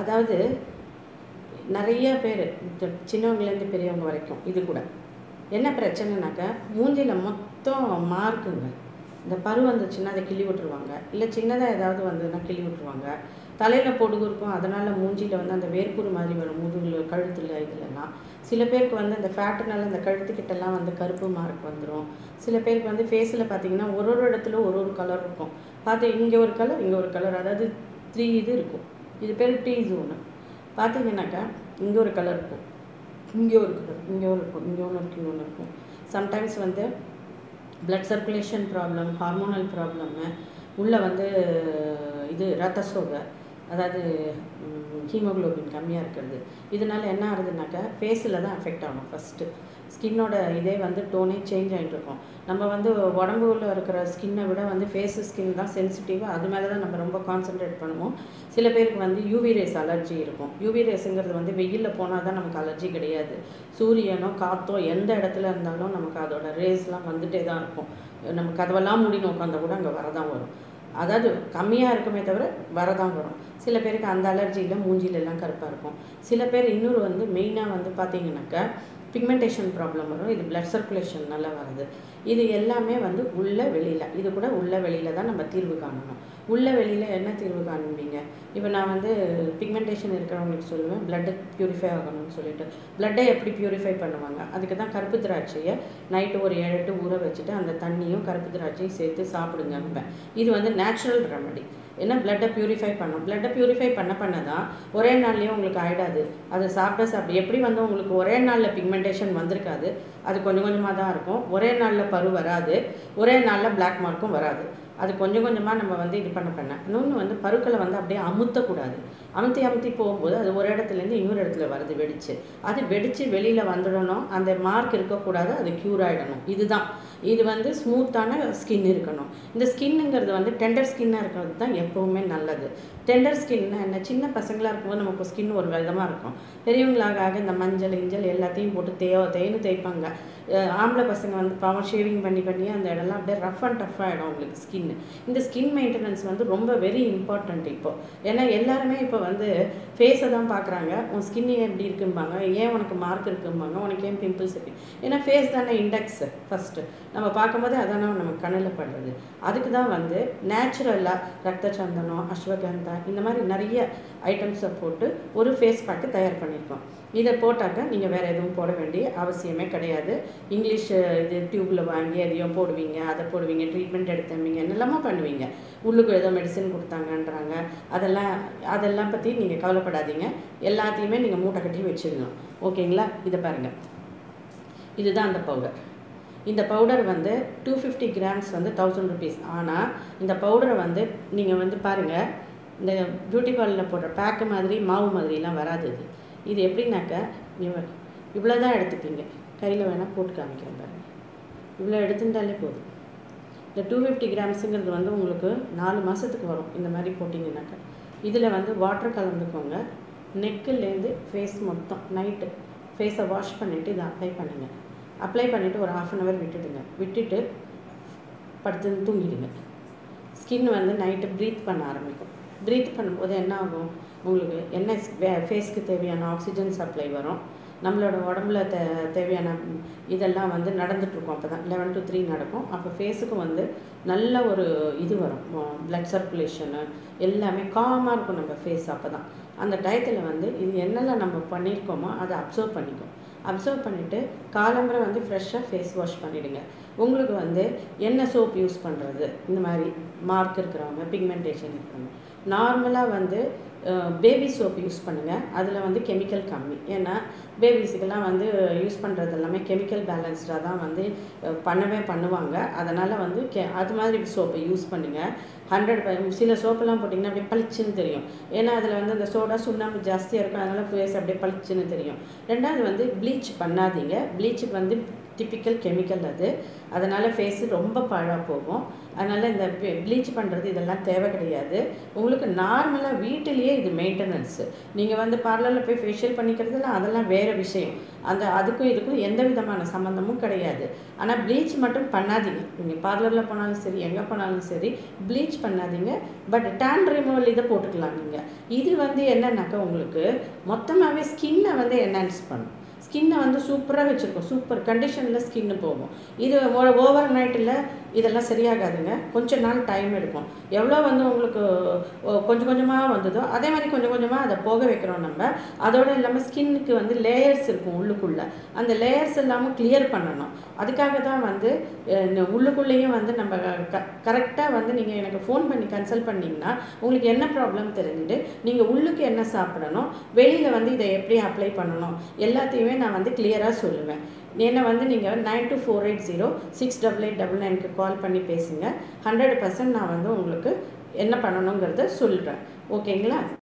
அதாவது நிறைய பேர் சின்னவங்கலேருந்து பெரியவங்க வரைக்கும் இது கூட என்ன பிரச்சனைனாக்கா மூஞ்சியில் மொத்தம் மார்க்குங்க. இந்த பரு வந்துச்சுன்னா அதை கிள்ளி விட்டுருவாங்க, இல்லை சின்னதாக ஏதாவது வந்ததுன்னா கிள்ளி விட்டுருவாங்க. தலையில் பொடுகு இருக்கும், அதனால் மூஞ்சியில் வந்து அந்த வேர்க்குரு மாதிரி வரும், முதுகில் கழுத்தில் இதுலலாம். சில பேருக்கு வந்து அந்த ஃபேட்டுனால அந்த கழுத்துக்கிட்டெல்லாம் வந்து கருப்பு மார்க் வந்துடும். சில பேருக்கு வந்து ஃபேஸில் பார்த்திங்கன்னா ஒரு ஒரு இடத்துல ஒரு ஒரு கலர் இருக்கும். பார்த்து இங்கே ஒரு கலர் இங்கே ஒரு கலர், அதாவது 3 இது இருக்கும். இது பேர் டீ ஜோனு. பார்த்தீங்கன்னாக்கா இங்கே ஒரு கலர் இருக்கும், இங்கே ஒரு கலர், இங்கே ஒரு இருக்கும், இங்கே ஒன்று இருக்கும், இங்கே ஒன்று இருக்கும். சம்டைம்ஸ் வந்து blood circulation problem, hormonal problem, உள்ளே வந்து இது ரத்த சோகை, அதாவது ஹீமோக்ளோபின் கம்மியாக இருக்கிறது. இதனால் என்ன ஆகுதுனாக்கா ஃபேஸில் தான் அஃபெக்ட் ஆகும். ஃபஸ்ட்டு ஸ்கின்னோட இதே வந்து டோனே சேஞ்ச் ஆகிட்டு இருக்கும். நம்ம வந்து உடம்புல இருக்கிற ஸ்கின்னை விட வந்து ஃபேஸு ஸ்கின் தான் சென்சிட்டிவாக, அது மேலே தான் நம்ம ரொம்ப கான்சன்ட்ரேட் பண்ணுவோம். சில பேருக்கு வந்து யூவி ரேஸ் அலர்ஜி இருக்கும். யூவி ரேஸுங்கிறது வந்து வெயிலில் போனால் தான் நமக்கு அலர்ஜி கிடையாது. சூரியனோ காற்றோ எந்த இடத்துல இருந்தாலும் நமக்கு அதோட ரேஸ்லாம் வந்துகிட்டே தான் இருக்கும். நம்ம கதவெல்லாம் மூடின்னு உட்காந்தா கூட அங்கே வரதான் வரும். அதாவது கம்மியாக இருக்குமே தவிர வரதான் வரும். சில பேருக்கு அந்த அலர்ஜியில் மூஞ்சிலெல்லாம் கருப்பாக இருக்கும். சில பேர் இன்னொரு வந்து மெயினாக வந்து பார்த்திங்கனாக்கா பிக்மெண்டேஷன் ப்ராப்ளம் வரும். இது பிளட் சர்க்குலேஷன் நல்லா வருது. இது எல்லாமே வந்து உள்ள வெளியில், இது கூட உள்ள வெளியில் தான் நம்ம தீர்வு காணணும். உள்ள வெளியில் என்ன தீர்வு காணுவீங்க? இப்போ நான் வந்து பிக்மெண்டேஷன் இருக்கிறவங்களுக்கு சொல்லுவேன் பிளட்டு ப்யூரிஃபை ஆகணும்னு சொல்லிட்டு. பிளட்டை எப்படி ப்யூரிஃபை பண்ணுவாங்க? அதுக்கு தான் கருப்பு திராட்சையை நைட்டு ஒரு 7 8 ஊற வச்சுட்டு அந்த தண்ணியும் கருப்பு திராட்சையும் சேர்த்து சாப்பிடுங்க. இது வந்து நேச்சுரல் ரெமடி. ஏன்னா பிளட்டை ப்யூரிஃபை பண்ணும். பிளட்டை ப்யூரிஃபை பண்ண தான் ஒரே நாள்லேயும் உங்களுக்கு ஆகிடாது. அதை சாப்பிட எப்படி வந்து உங்களுக்கு ஒரே நாளில் பிக்மெண்டேஷன் வந்திருக்காது, அது கொஞ்சம் கொஞ்சமாக தான் இருக்கும். ஒரே நாளில் பரு வராது, ஒரே நாளில் பிளாக் மார்க்கும் வராது. அது கொஞ்சம் கொஞ்சமாக நம்ம வந்து இது பண்ண இன்னொன்று வந்து பருக்களை வந்து அப்படியே அமுத்தக்கூடாது. அமுத்தி போகும்போது அது ஒரு இடத்துலேருந்து இன்னொரு இடத்துல வருது வெடிச்சு. அது வெடித்து வெளியில் வந்துடணும். அந்த மார்க் இருக்கக்கூடாது, அது க்யூர் ஆகிடணும். இதுதான். இது வந்து ஸ்மூத்தான ஸ்கின் இருக்கணும். இந்த ஸ்கின்னுங்கிறது வந்து டெண்டர் ஸ்கின்னாக இருக்கிறது தான் எப்போவுமே நல்லது. டெண்டர் ஸ்கின்னா என்ன? சின்ன பசங்களாக இருக்கும்போது நமக்கு ஸ்கின் ஒரு விதமாக இருக்கும். பெரியவங்களாக இந்த மஞ்சள் இஞ்சல் எல்லாத்தையும் போட்டு தேய்னு தேய்ப்பாங்க. ஆம்பளை பசங்க வந்து பாவம் ஷேவிங் பண்ணி அந்த இடம்லாம் அப்படியே ரஃப் அண்ட் டஃப் ஆகிடும் அவங்களுக்கு ஸ்கின். இந்த ஸ்கின் மெயின்டெனன்ஸ் வந்து ரொம்ப வெரி இம்பார்ட்டண்ட் இப்போ. ஏன்னா எல்லாருமே இப்போ வந்து ஃபேஸை தான் பார்க்குறாங்க. உன் ஸ்கின் ஏன் எப்படி இருக்கும்பாங்க, ஏன் உனக்கு மார்க் இருக்கும்பாங்க, உனக்கு ஏன் பிம்பிள்ஸ் இருக்கு. ஏன்னா ஃபேஸ் தானே இண்டெக்ஸ். ஃபஸ்ட்டு நம்ம பார்க்கும்போது அதான் நமக்கு கண்ணில் படுறது. அதுக்கு தான் வந்து நேச்சுரலாக ரத்த சந்தனம், அஸ்வகந்தா இந்த மாதிரி நிறைய ஐட்டம்ஸை போட்டு ஒரு ஃபேஸ் பேக்கு தயார் பண்ணியிருக்கோம். இதை போட்டாக்க நீங்கள் வேறு எதுவும் போட வேண்டிய அவசியமே கிடையாது. இங்கிலீஷ் இது டியூப்பில் வாங்கி எதையும் போடுவீங்க, அதை போடுவீங்க, ட்ரீட்மெண்ட் எடுத்துவீங்க, என்னெல்லாமா பண்ணுவீங்க. உள்ளுக்கு ஏதோ மெடிசன் கொடுத்தாங்கன்றாங்க. அதெல்லாம் பற்றி நீங்கள் கவலைப்படாதீங்க. எல்லாத்தையுமே நீங்கள் மூட்டை கட்டி வச்சுக்கணும். ஓகேங்களா? இதை பாருங்கள், இதுதான் அந்த பவுடர். இந்த பவுடர் வந்து 250 கிராம்ஸ் வந்து 1000 rupees. ஆனால் இந்த பவுடரை வந்து நீங்கள் வந்து பாருங்கள், இந்த பியூட்டி பார்லரில் போடுற பேக்கு மாதிரி மாவு மாதிரிலாம் வராது. இது எப்படின்னாக்கா இவ்வளோ தான் எடுத்துப்பீங்க. கையில் வேணால் போட்டு காமிக்கிறேன் பாருங்கள். இவ்வளோ எடுத்துட்டாலே போதும். இந்த 250 கிராம்ஸுங்கிறது வந்து உங்களுக்கு 4 மாதத்துக்கு வரும். இந்த மாதிரி போட்டிங்கனாக்கா இதில் வந்து வாட்டர் கலந்துக்கோங்க. நெக்குலேருந்து ஃபேஸ் மொத்தம் நைட்டு ஃபேஸை வாஷ் பண்ணிவிட்டு இதை அப்ளை பண்ணுங்கள். அப்ளை பண்ணிவிட்டு ஒரு 1/2 hour விட்டுட்டு படுத்து தூங்கிடுங்க. ஸ்கின் வந்து நைட்டு ப்ரீத் பண்ண ஆரம்பிக்கும். ப்ரீத் பண்ணும்போது என்ன ஆகும், உங்களுக்கு என்ன ஃபேஸ்க்கு தேவையான ஆக்சிஜன் சப்ளை வரும். நம்மளோட உடம்புல தேவையான இதெல்லாம் வந்து நடந்துகிட்ருக்கும். அப்போ தான் 11 to 3 நடக்கும். அப்போ ஃபேஸுக்கு வந்து நல்ல ஒரு இது வரும், பிளட் சர்க்குலேஷனு எல்லாமே காமாக இருக்கும் நம்ம ஃபேஸ். அப்போ தான் அந்த டயத்தில் வந்து இது என்னெல்லாம் நம்ம பண்ணியிருக்கோமோ அதை அப்சர்வ் பண்ணிக்கும். அப்சர்வ் பண்ணிவிட்டு காலம்பரை வந்து ஃப்ரெஷ்ஷாக ஃபேஸ் வாஷ் பண்ணிவிடுங்க. உங்களுக்கு வந்து என்ன சோப் யூஸ் பண்ணுறது, இந்த மாதிரி மார்க் இருக்கிறவங்க, பிக்மெண்டேஷன் இருக்கிறவங்க நார்மலாக வந்து பேபி சோப் யூஸ் பண்ணுங்கள். அதில் வந்து கெமிக்கல் கம்மி. ஏன்னா பேபிஸுக்கெல்லாம் வந்து யூஸ் பண்ணுறது எல்லாமே கெமிக்கல் பேலன்ஸ்டாக தான் வந்து பண்ணுவாங்க. அதனால் வந்து அது மாதிரி சோப்பை யூஸ் பண்ணுங்கள். 100 சில சோப்பெல்லாம் போட்டிங்கன்னா அப்படியே பளிச்சுன்னு தெரியும். ஏன்னா அதில் வந்து அந்த சோடா சுண்ணாம்பு ஜாஸ்தியாக இருக்கும். அதனால் ஃபேஸ் அப்படியே பளிச்சுன்னு தெரியும். ரெண்டாவது வந்து ப்ளீச் பண்ணாதீங்க. ப்ளீச்சுக்கு வந்து டிப்பிக்கல் கெமிக்கல் அது. அதனால் ஃபேஸு ரொம்ப பாழாக போகும். அதனால் இந்த ப்ளீச் பண்ணுறது இதெல்லாம் தேவை கிடையாது. உங்களுக்கு நார்மலாக வீட்டிலேயே இது மெயின்டெனன்ஸு. நீங்கள் வந்து பார்லரில் போய் ஃபேஷியல் பண்ணிக்கிறதுல அதெல்லாம் வேறு விஷயம். அதுக்கும் இதுக்கும் எந்த விதமான சம்மந்தமும் கிடையாது. ஆனால் ப்ளீச் மட்டும் பண்ணாதீங்க. நீங்கள் பார்லரில் போனாலும் சரி, எங்கே போனாலும் சரி, ப்ளீச் பண்ணாதீங்க. பட் டேன் ரிமூவல் இதை போட்டுக்கலாம் நீங்கள். இது வந்து என்னன்னாக்கா உங்களுக்கு மொத்தமாகவே ஸ்கின்னை வந்து என்ஹான்ஸ் பண்ணும். ஸ்கின்னை வந்து சூப்பராக வச்சுருக்கோம். சூப்பர் கண்டிஷனில் ஸ்கின்னு போகும். இது ஓவர் நைட்டில் இதெல்லாம் சரியாகாதுங்க. கொஞ்ச நாள் டைம் எடுக்கும். எவ்வளோ வந்து உங்களுக்கு கொஞ்சம் கொஞ்சமாக வந்ததோ அதே மாதிரி கொஞ்சம் கொஞ்சமாக அதை போக வைக்கிறோம் நம்ம. அதோடு இல்லாமல் ஸ்கின்னுக்கு வந்து லேயர்ஸ் இருக்கும் உள்ளுக்குள்ளே. அந்த லேயர்ஸ் இல்லாமல் கிளியர் பண்ணணும். அதுக்காக தான் வந்து உள்ளுக்குள்ளேயும் வந்து நம்ம கரெக்டாக வந்து நீங்கள் எனக்கு ஃபோன் பண்ணி கன்சல்ட் பண்ணிங்கன்னா உங்களுக்கு என்ன ப்ராப்ளம் தெரிஞ்சுட்டு நீங்கள் உள்ளுக்கு என்ன சாப்பிடணும், வெளியில் வந்து இதை எப்படி அப்ளை பண்ணணும் எல்லாத்தையுமே நான் வந்து கிளியராக சொல்லுவேன். என்னை வந்து நீங்கள் 9248068899க்கு கால் பண்ணி பேசுங்க. 100% நான் வந்து உங்களுக்கு என்ன பண்ணணுங்கிறத சொல்கிறேன். ஓகேங்களா?